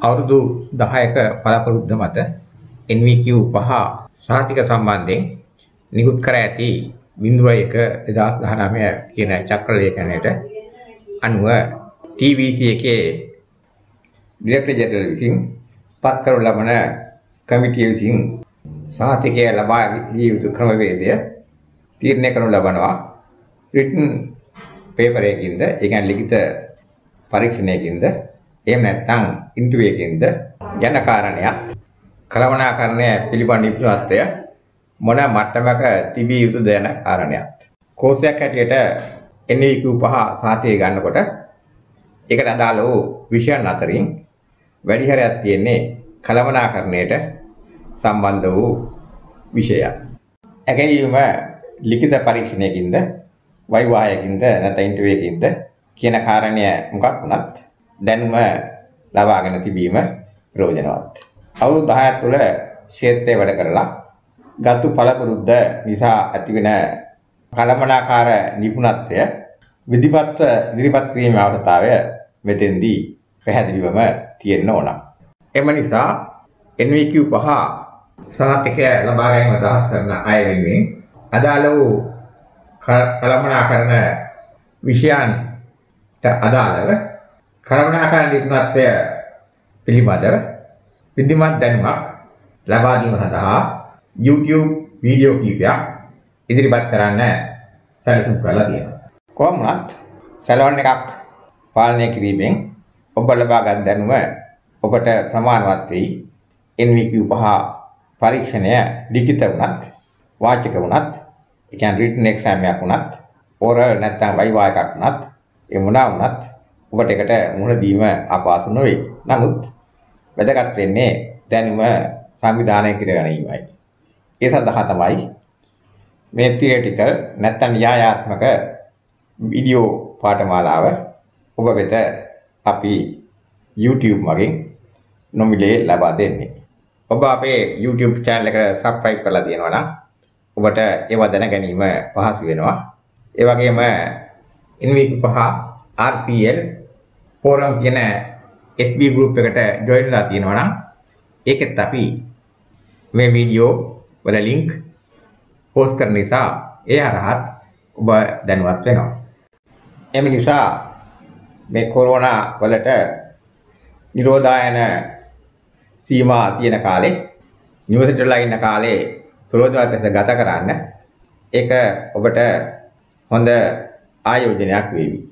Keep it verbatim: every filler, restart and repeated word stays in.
අවුරුදු දහයක පළපුරුද්ද මත එන් V Q පහ සහතික සම්බන්ධයෙන් නිකුත් කර ඇති බිංදුව එක දෙදහස් දහනවය කියන චක්‍ර ලේඛනයට අනුව ටී වී සී එකේ ඩිරෙක්ටර් ජෙනරල් විසින් පත් කරනු ලබන කමිටිය විසින් සහතිකය ලබා දිය යුතු ක්‍රමවේදය තීරණය කරනු ලබනවා. රිටන් පේපර් එකකින්ද, ඒ කියන්නේ ලිඛිත පරීක්ෂණයකින්ද, එහෙම නැත්නම් ඉන්ටර්විව් එකකින්ද යන කාරණයක් කළමනාකරණය පිළිබඳ නිපුණත්වය මොන මට්ටමක තිබිය යුතුද යන කාරණයක්. කෝසයක් හැටියට එන් වී කියු පහ සහතිකය ගන්නකොට ඒකට අදාළ වූ විෂයන් අතරින් වැඩි හරයක් තියෙන්නේ කළමනාකරණයට සම්බන්ධ වූ විෂයයක්. ඇගැයීම ලිඛිත පරීක්ෂණයකින්ද, වෛවාහයකින්ද නැත්නම් ඉන්ටර්විව් එකකින්ද කියන කාරණය මොකක් වුණත් දැනුම ලබාගෙන තිබීම ප්‍රයෝජනවත්. අවුරුදු දහයක් තුළ ක්ෂේත්‍රයේ වැඩ කරලා ගත්තු පළපුරුද්ද නිසා ඇතිවෙන කළමනාකාර නිපුණත්වය විධිපත්ව ඉදිරිපත් කිරීමේ අවශ්‍යතාවය මෙතෙන්දී පැහැදිලිවම තියෙන්න ඕන. එම නිසා එන් වී කියු පහ සහතිකය ලබා ගැනීම අදහස් කරන අය වෙනුවෙන් අදාළ වූ කළමනාකරන විෂයන්ට අදාළව කළමනාකරන නිපුණත්වය පිළිබඳව විද්‍යමාන දැනුමක් ලබා දීම සඳහා YouTube වීඩියෝ කීපයක් ඉදිරිපත් කරන්න සැලසුම් කරලා තියෙනවා. කොහොමවත් සැලොන් එකක් පාලනය කිරීමෙන් ඔබ ලබාගත් දැනුම ඔබට ප්‍රමාණවත් වෙයි. එන් වී කියු පහ පරීක්ෂණය ලිඛිත වුණත්, වාචික වුණත්, ඒ කියන්නේ රිටන් එක්සෑම් එකක් වුණත්, ඕරල් නැත්නම් වයිවා එකක් වුණත්, ඒ මොනවා වුණත් ඔබට එකට මුහුණ දීම අපහසු නොවේ. නමුත් වැදගත් වෙන්නේ දැනුම සංවිධානය කර ගැනීමයි. ඒ සඳහා තමයි මේ තියරිටිකල් නැත්නම් න්‍යායාත්මක වීඩියෝ පාඨමාලාව ඔබ වෙත අපි YouTube මගින් නොමිලේ ලබා දෙන්නේ. ඔබ අපේ YouTube channel එකට subscribe කරලා තියෙනවා නම් ඔබට ඒව දැන ගැනීම පහසු වෙනවා. ඒ වගේම එන් වී කියු පහ ආර් පී එල් forum කියන එෆ් බී group එකට join වෙලා තියෙනවා නම් ඒකෙත් අපි මේ වීඩියෝ වල link post කරන නිසා ඒ හරහත් ඔබ දැනුවත් වෙනවා. එම නිසා මේ කොරෝනා වලට නිරෝධායන සීමා තියෙන කාලේ නිවසේටලා ඉන්න කාලේ ප්‍රයෝජනවත් ලෙස ගත කරන්න ඒක ඔබට හොඳ ආයෝජනයක් වේවි.